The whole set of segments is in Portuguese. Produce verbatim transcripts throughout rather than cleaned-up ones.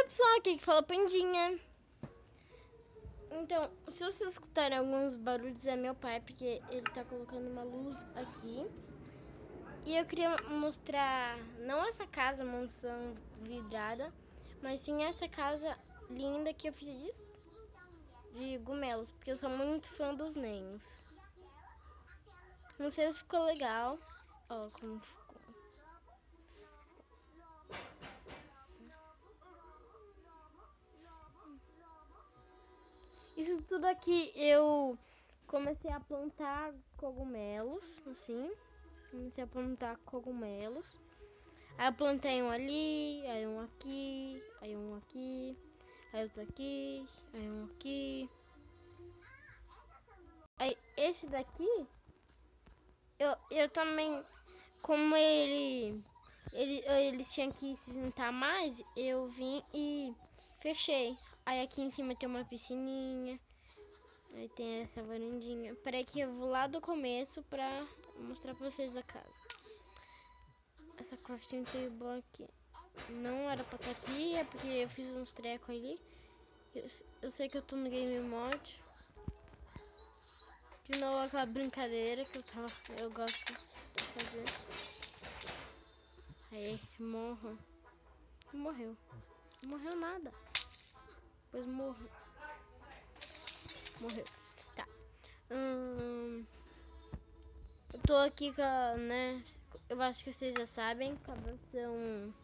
Oi pessoal, aqui que fala Pandinha. Então, se vocês escutarem alguns barulhos é meu pai, porque ele tá colocando uma luz aqui. E eu queria mostrar, não essa casa, mansão vidrada, mas sim essa casa linda que eu fiz de Gumelos, porque eu sou muito fã dos Nens. Não sei se ficou legal. Ó, como ficou. Isso tudo aqui eu comecei a plantar cogumelos, assim. Comecei a plantar cogumelos. Aí eu plantei um ali, aí um aqui, aí um aqui, aí outro aqui, aí um aqui. Aí esse daqui, eu, eu também, como ele, ele, eles tinham que se juntar mais, eu vim e fechei. Aí aqui em cima tem uma piscininha. Aí tem essa varandinha. Peraí que eu vou lá do começo pra mostrar pra vocês a casa. Essa crafting table aqui não era pra estar aqui, é porque eu fiz uns trecos ali. Eu, eu sei que eu tô no game mode. De novo aquela brincadeira que eu tava, eu gosto de fazer. Aí, morro. Morreu. Não morreu nada. Pois morro. Morreu. Tá. Hum, eu tô aqui com a, né? Eu acho que vocês já sabem, com a versão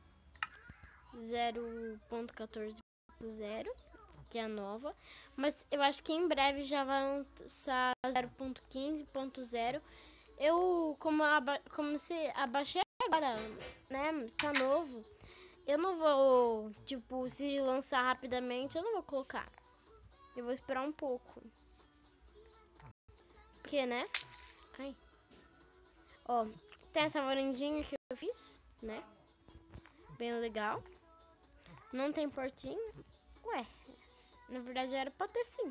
zero ponto quatorze ponto zero, que é a nova. Mas eu acho que em breve já vai lançar zero ponto quinze ponto zero. Eu, como, aba como se abaixei agora, né? Tá novo. Eu não vou, tipo, se lançar rapidamente, eu não vou colocar. Eu vou esperar um pouco. Porque, né? Ai. Ó, tem essa varandinha que eu fiz, né? Bem legal. Não tem portinho. Ué, na verdade era pra ter sim.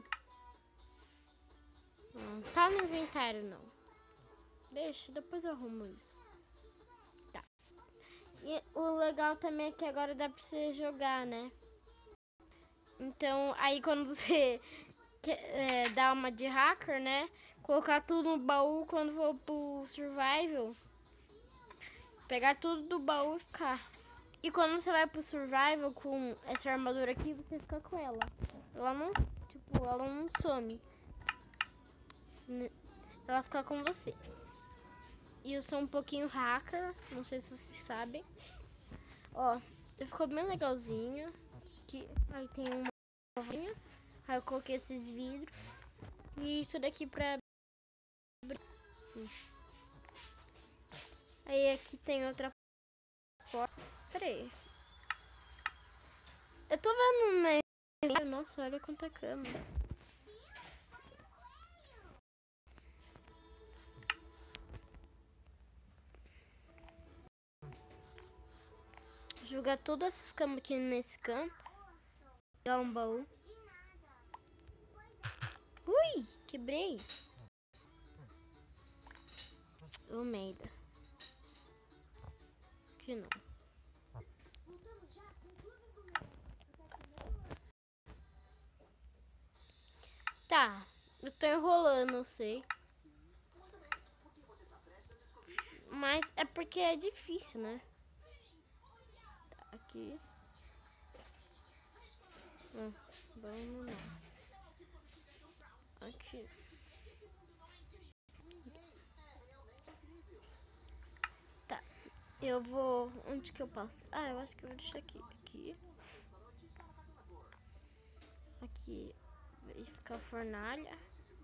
Não tá no inventário, não. Deixa, depois eu arrumo isso. Tá. E o legal também é que agora dá pra você jogar, né? Então, aí quando você quer, é, dá uma de hacker, né? Colocar tudo no baú quando for pro survival. Pegar tudo do baú e ficar. E quando você vai pro survival com essa armadura aqui, você fica com ela. Ela não, tipo, ela não some. Ela fica com você. E eu sou um pouquinho hacker, não sei se vocês sabem. Ó, ficou bem legalzinho. Aqui, aí tem uma covinha. Aí eu coloquei esses vidros. E isso daqui pra... Aí aqui tem outra porta. Pera aí. Eu tô vendo meio... Nossa, olha quanta cama. Jogar todas essas camas aqui nesse canto. Pegar um baú. Ui, quebrei. Ô, merda. Aqui não. Tá, eu tô enrolando, eu sei. Mas é porque é difícil, né? Tá, aqui. Hum, vamos lá. Aqui. Tá, eu vou... Onde que eu passo? Ah, eu acho que eu vou deixar aqui. Aqui. Aqui vai ficar a fornalha.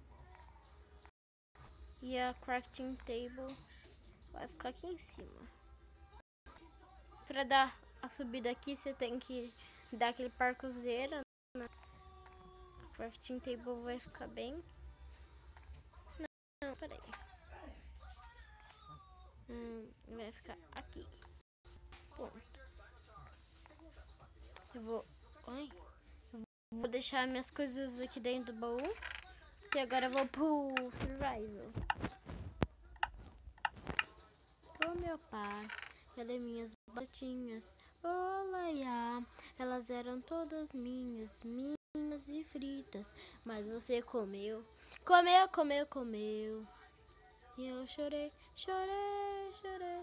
E a crafting table vai ficar aqui em cima. Pra dar a subida aqui, você tem que dar aquele parcozeira. Né? A crafting table vai ficar bem... Não, não, peraí. Hum, vai ficar aqui. Ponto. Eu vou... Oi? Eu vou deixar minhas coisas aqui dentro do baú. E agora eu vou pro survival. Ô meu pai, cadê minhas botinhas? Olá, elas eram todas minhas, minhas e fritas. Mas você comeu, comeu, comeu, comeu. E eu chorei, chorei, chorei.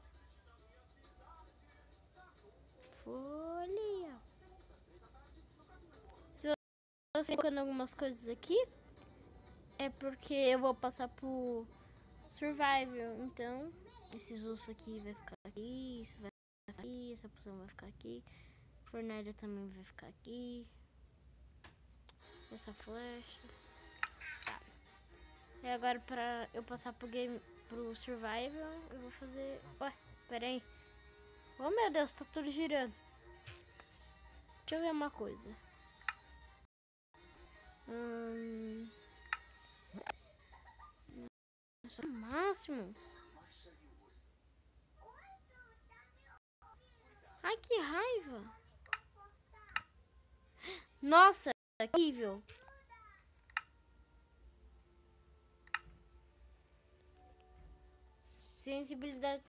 Folha. Se você colocando algumas coisas aqui, é porque eu vou passar por survival. Então, esses ossos aqui vai ficar aqui, isso vai ficar aqui, essa poção vai ficar aqui. Fornalha também vai ficar aqui. Essa flecha. Tá. E agora pra eu passar pro game, pro survival, eu vou fazer... Ué, pera aí. Oh meu Deus, tá tudo girando. Deixa eu ver uma coisa. Hum... Nossa, máximo. Ai, que raiva. Nossa, que horrível. Sensibilidade